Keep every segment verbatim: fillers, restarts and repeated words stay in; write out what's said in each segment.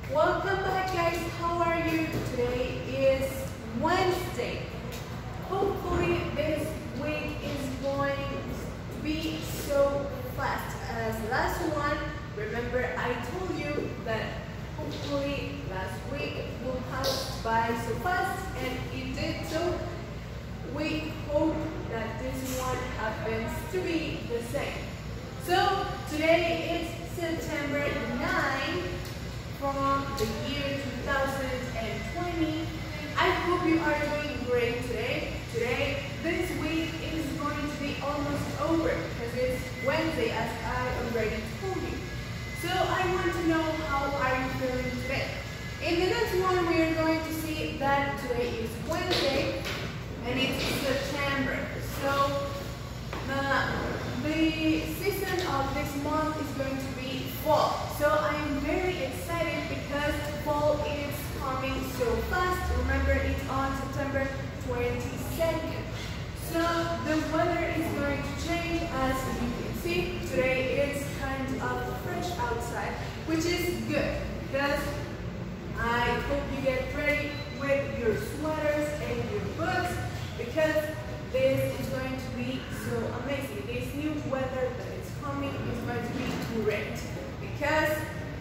Welcome back, guys. How are you? Today is Wednesday. Hopefully this week is going to be so fast as last one. Remember, I told you that hopefully last week will pass by so fast, and it did. So we hope that this one happens to be the same. So today is September ninth from the year two thousand twenty. I hope you are doing great today. Today, this week is going to be almost over because it's Wednesday, as I already told you. So I want to know, how are you feeling today? In the next one, we are going to see that today is Wednesday and it's September. So the, the season of this month is going to be fall. So I am very excited because fall is coming so fast. Remember, it's on September twenty-second. So the weather is going to change. As you can see, today it's kind of fresh outside, which is good because I hope you get ready with your sweaters and your boots, because this is going to be so amazing. This new weather that is coming is going to be great because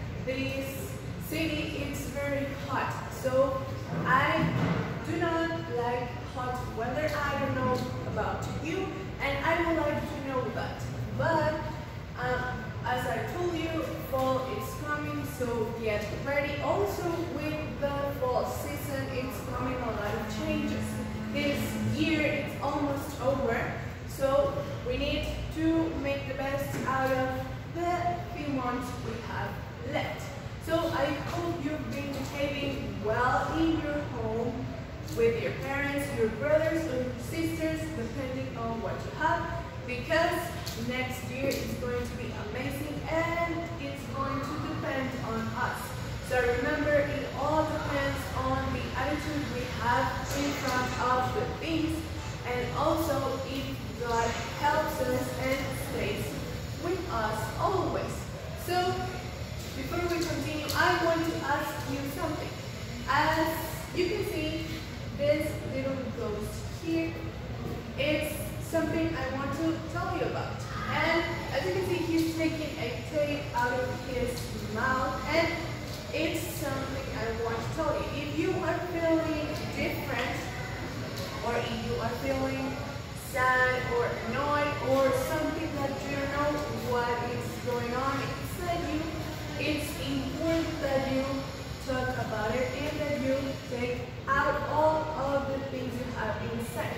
this city is very hot. So I do not like hot weather. I don't know about you, and I would like to know that. But um, as I told you, fall is coming, so get ready. Also, with the fall season, it's coming a lot of changes. This year it's almost over, so we need to make the best out of the few months we have left. So I hope you've been behaving well in your home with your parents, your brothers or your sisters, depending on what you have, because next year is going to be amazing and it's going to depend on us. So remember, it all depends on the attitude we have in front of the things, and also if God helps us and stays with us always. So before we continue, I want to ask you something. As you can see, this little ghost here, it's something I want to tell you about. And as you can see, he's taking a tape out of his mouth, and it's something I want to tell you. If you are feeling different, or if you are feeling sad or annoyed, or something that you don't know what is going on inside you, it's important that you talk about it and that you take out all of the things you have inside.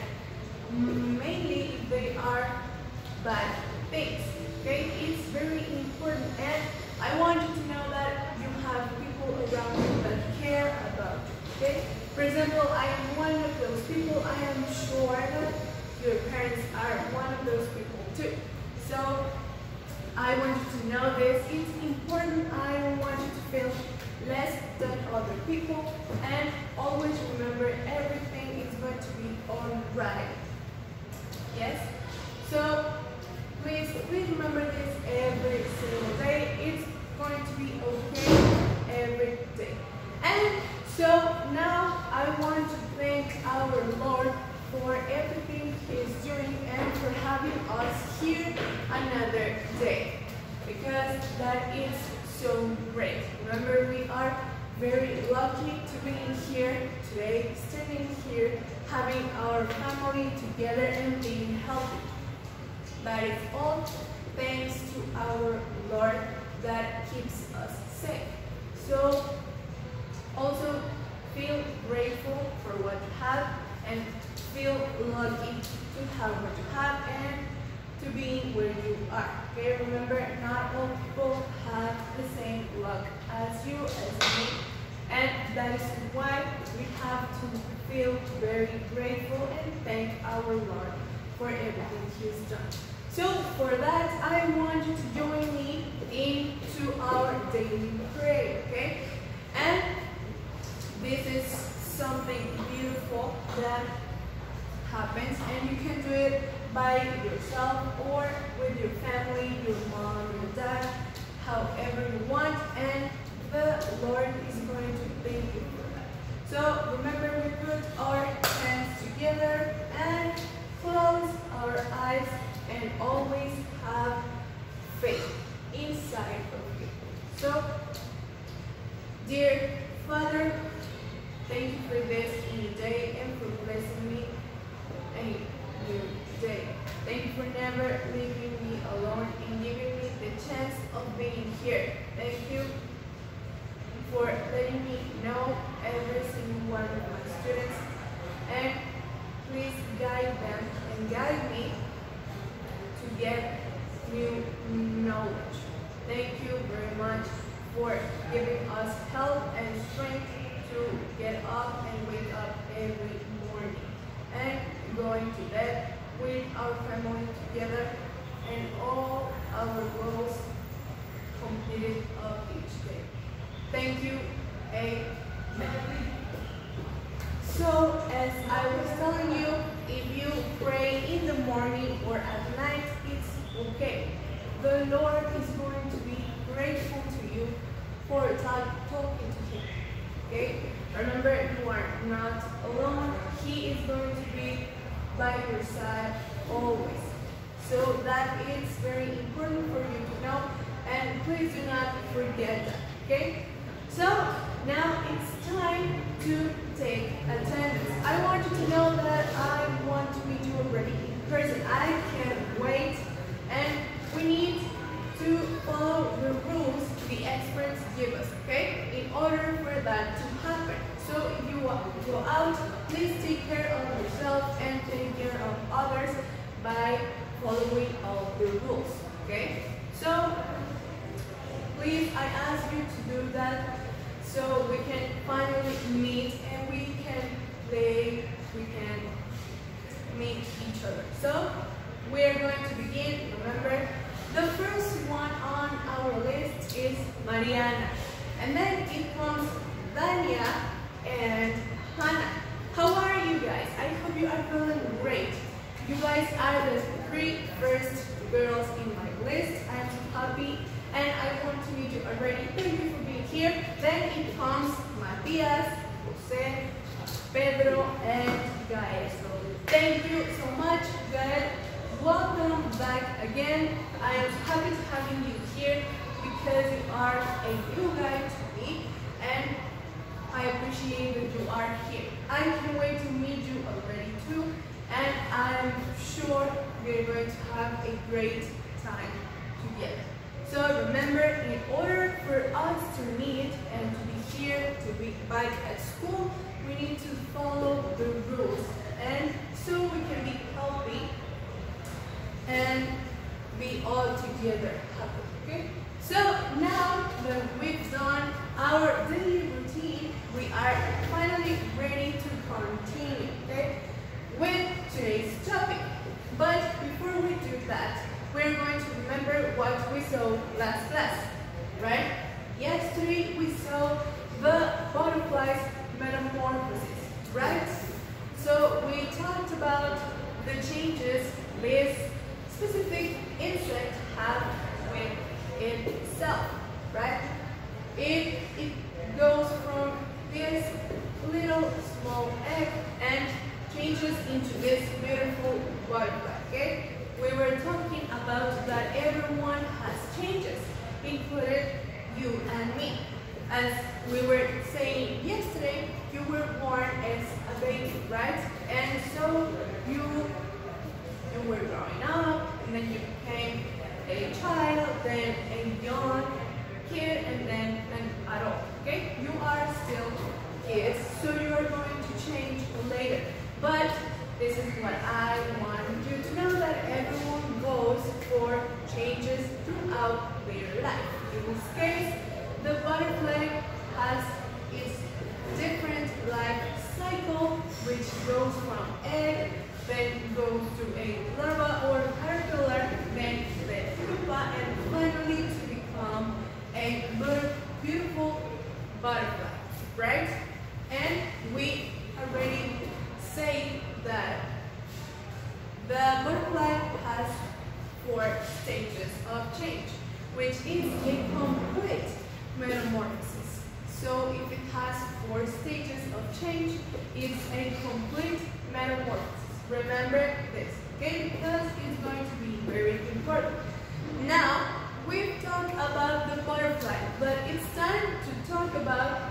Mainly if they are bad things. Okay, it's very important, and I want you to know that you have people around you that care about you. Okay, for example, I am one of those people. I am sure that your parents are one of those people too. So I want you to know this. It's important. I want you to feel less than other people, and always remember, everything is going to be alright. Yes? So please, please remember this every single day. It's going to be okay every day. And so now I want to thank our Lord for everything He's doing and for having us here another day, because that is so great. Remember, we are very lucky to be here today, standing here, having our family together and being healthy. That is all thanks to our Lord that keeps us safe. So also feel grateful for what you have, and feel lucky to have what you have and to be where you are. Okay, remember, not all people have the same luck as you, as me, and that is why we have to feel very grateful and thank our Lord for everything He's done. So for that, I want you to join me into our daily prayer, okay? And this is something beautiful that happens, and you can do it by yourself or with your family, your mom, your dad, however you want, and the Lord is Dear Father, thank you for this new day and for blessing me a new day. Thank you for never leaving me alone and giving me the chance of being here. Thank you for letting me know every single one of my students, and please guide them and guide me to get new knowledge. Thank you very much for giving us health and strength to get up and wake up every morning and going to bed with our family together and all our goals completed of each day. Thank you. Amen. So, as I was telling you, if you pray in the morning or at night, it's okay. The Lord is going to be grateful to you for talking to Him. Okay? Remember, you are not alone. He is going to be by your side always. So that is very important for you to know, and please do not forget that. Okay? So now it's time to take attendance. I want you to know that I want to meet you already in person. I can't wait, and we need to follow the rules the experts give us, okay? In order for that to happen. So if you go out, please take care of yourself and take care of others by following all the rules, okay? So please, I ask you to do that so we can finally meet and we can play, we can meet each other. So we're going to begin. Remember, the first one on our list is Mariana, and then it comes Dania and Hannah. How are you guys? I hope you are feeling great. You guys are the three first girls in my list. I am so happy, and I want to meet you already. Thank you for being here. Then it comes Matias, Jose, Pedro, and Gael. So thank you so much, Gael. Welcome back again. I am happy to having you here because you are a new guy to me, and I appreciate that you are here. I can't wait to meet you already too, and I'm sure we're going to have a great time together. So remember, in order for us to meet and to be here, to be back at school, we need to follow the rules, and so we can be healthy and be all together happy, okay? So now that we've done our daily routine, we are finally ready to continue, okay, with today's topic. But before we do that, we're going to remember what we saw last class, right? Yesterday we saw the butterfly's metamorphosis, right? So we talked about the changes this specific insect have with itself, right? It, it goes from this little small egg and changes into this beautiful butterfly, okay? We were talking about that everyone has changes, including you and me. As we were saying yesterday, you were born as a baby, right? And so you you were growing up, and then you became a child, then a young kid, and then an adult, okay? You are still kids, so you are going to change later. But this is what I want you to know, that everyone goes for changes throughout their life. In this case, the butterfly has its different life cycle, which goes from egg, then goes to a larva or caterpillar, then the pupa, and finally to become a beautiful butterfly, right? And we already say that the butterfly has four stages of change, which is a complete metamorphosis. So if it has four stages of change, it's a complete metamorphosis. Remember this, okay? Because it's going to be very important. Now, we've talked about the butterfly, but it's time to talk about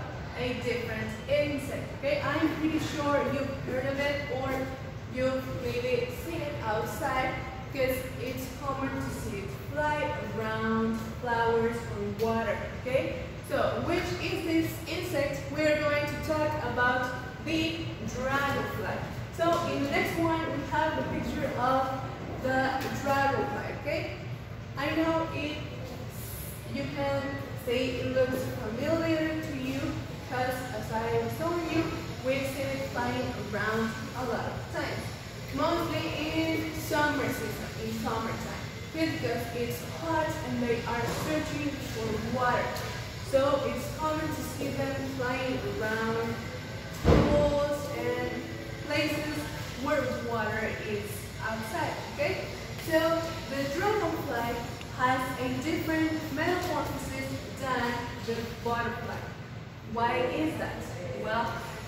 a different insect. Okay, I'm pretty sure you've heard of it or you've maybe seen it outside because it's common to see it fly around flowers or water. Okay, so which is this insect? We're going to talk about the dragonfly. So in the next one we have the picture of the dragonfly. Okay, I know it. You can say it looks familiar to you because, as I was telling you, we've seen it flying around a lot of times. Mostly in summer season, in summertime, because it's hot and they are searching for water. So it's common to see them flying around pools and places where water is outside. Okay, so the dragonfly has a different metamorphosis than the butterfly. Why is that? Well,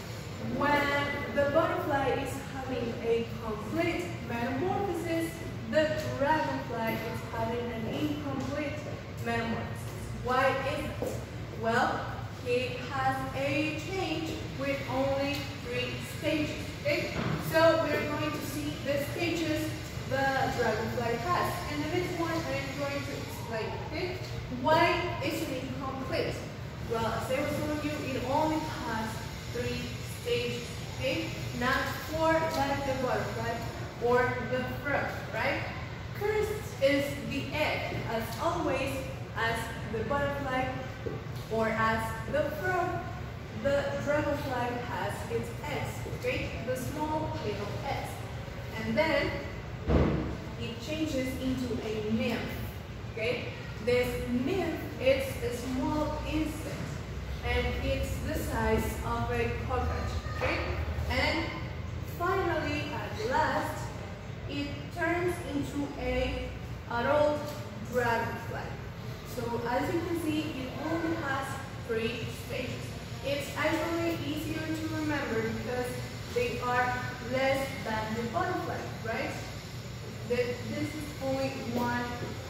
when the butterfly is having a complete metamorphosis, the dragonfly is having an incomplete metamorphosis. Why is that? Well, it has a change with only three stages. Okay? So we're going to see the stages the dragonfly has. And the next one I'm going to explain. Okay? Why is it incomplete? Well, as I was telling you, it only has three stages. Okay? Not four like the butterfly or the frog, right? First is the egg, as always, as the butterfly or as the frog, the dragonfly has its eggs, okay? The small little eggs. And then it changes into a nymph, okay? This nymph is a small insect and it's the size of a cockroach, okay? And finally, at last, it turns into a adult dragonfly. So as you can see, it only has three stages. It's actually easier to remember because they are less than the butterfly, right? That this is only one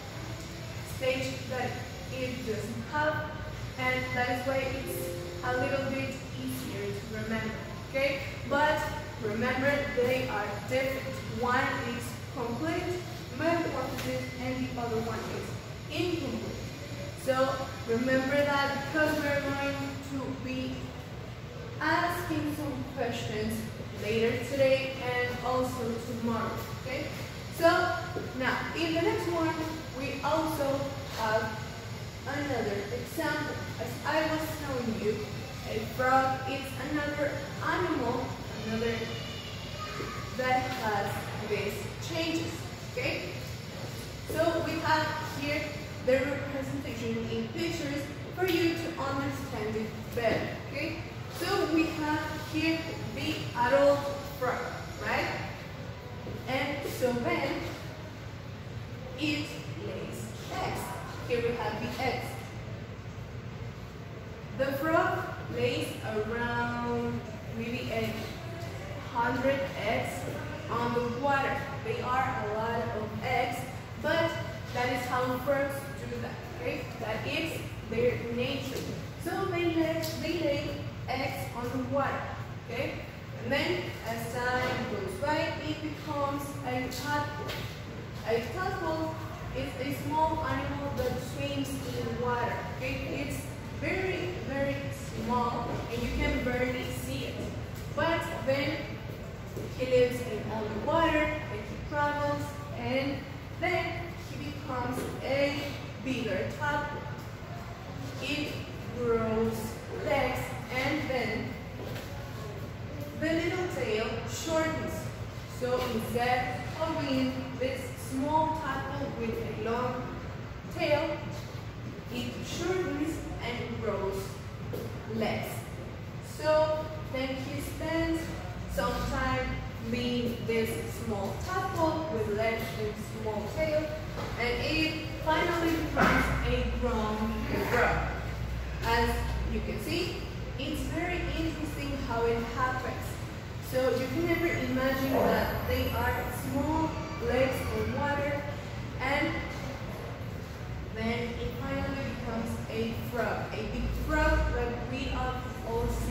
stage that it doesn't have, and that is why it's a little bit easier to remember, okay? But remember, they are different. One is complete metamorphosis and the other one is incomplete. So remember that because we're going to be asking some questions later today and also tomorrow, okay? So now in the next one we also have another example. As I was telling you, a frog is another animal, another that has these changes, okay? So we have here the representation in pictures for you to understand it better, okay? So we have here the adult frog, right? And so then it lays eggs. Here we have the eggs. The frog lays around maybe a hundred eggs on the water. They are a lot of eggs, but that is how frogs do that, okay? That is their nature. So they lay, they lay eggs on the water, okay? And then as time goes by, it becomes a tadpole. A tadpole is a small animal that swims in water, okay? It's very, very small and you can barely see it. But then he lives in all the water and he travels and then he becomes a bigger tadpole. It grows legs and then the little tail shortens. So instead of being this small tadpole with a long tail, it shortens and grows legs. So then he spends some time being this small tadpole with legs and small tail, and it finally becomes a grown frog. As you can see, it's very interesting how it happens. So you can never imagine that they are small legs in water, and then it finally becomes a frog, a big frog like we have all seen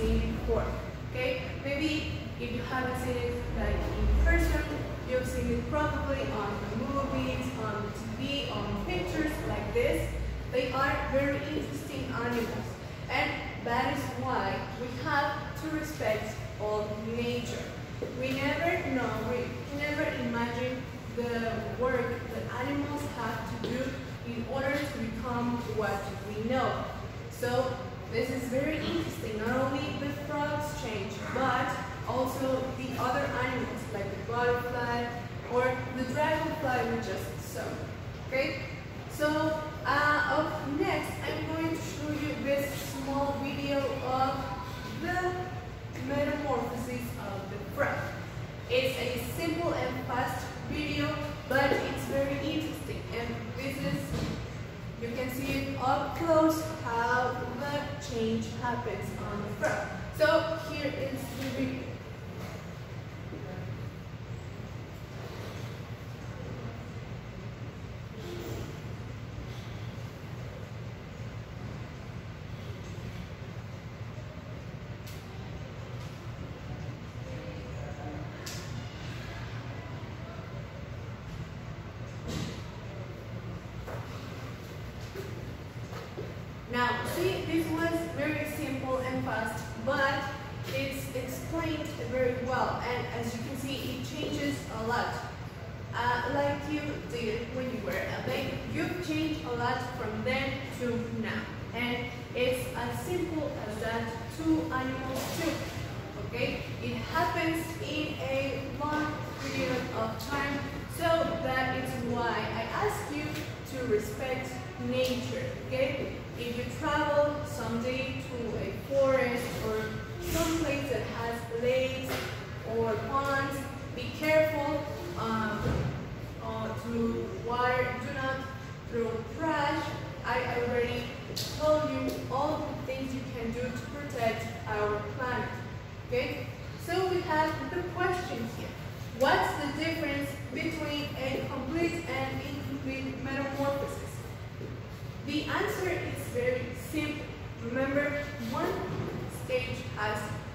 before. Okay? Maybe if you haven't seen it like in person, you've seen it probably on the movies, on the T V, on pictures like this. They are very interesting animals, and that is why we have to respect all nature. We never know, we never imagine the work that animals have to do in order to become what we know. So this is very interesting. Not only the frogs change, but also the other animals like the butterfly or the dragonfly we just saw. Okay? So uh, up next, I'm going to show you this small video of the metamorphosis of the frog. It's a simple and fast video, but it's very interesting, and this is, you can see it up close how the change happens on the frog. So here is the video. Now, see, this was very simple and fast, but it's explained very well, and as you can see, it changes a lot. Uh, like you did when you were a baby. You've changed a lot from then to now, and it's as simple as that to animals too. Okay? It happens in a long period of time, so that is why I ask you to respect nature. Okay? If you travel someday to a forest or some place that has lakes or ponds, be careful um, uh, to water. Do not throw trash. I already told you all the things you can do to protect our planet. Okay? So we have the question here. What's the difference between a complete and incomplete metamorphosis? The answer is very simple. Remember, one stage has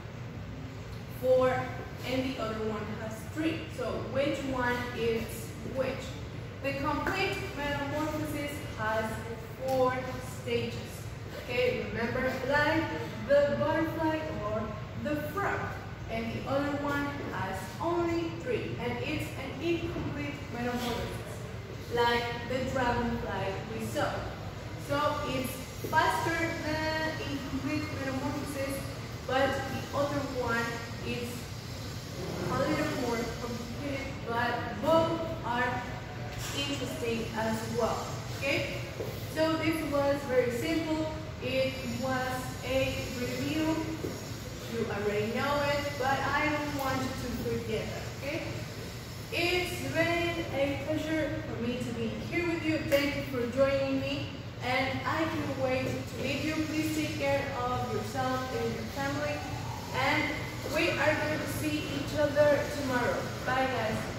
four and the other one has three. So which one is which? The complete metamorphosis has four stages. Okay, remember, like the butterfly or the frog. And the other one has only three, and it's an incomplete metamorphosis, like the dragonfly we saw. So it's faster than incomplete metamorphosis, but the other one is a little more complicated, but both are interesting as well. Okay? So this was very simple. It was a review. You already know it, but I don't want you to forget it. Okay? It's been a pleasure for me to be here with you. Thank you for joining me. And I can't wait to meet you. Please take care of yourself and your family. And we are going to see each other tomorrow. Bye, guys.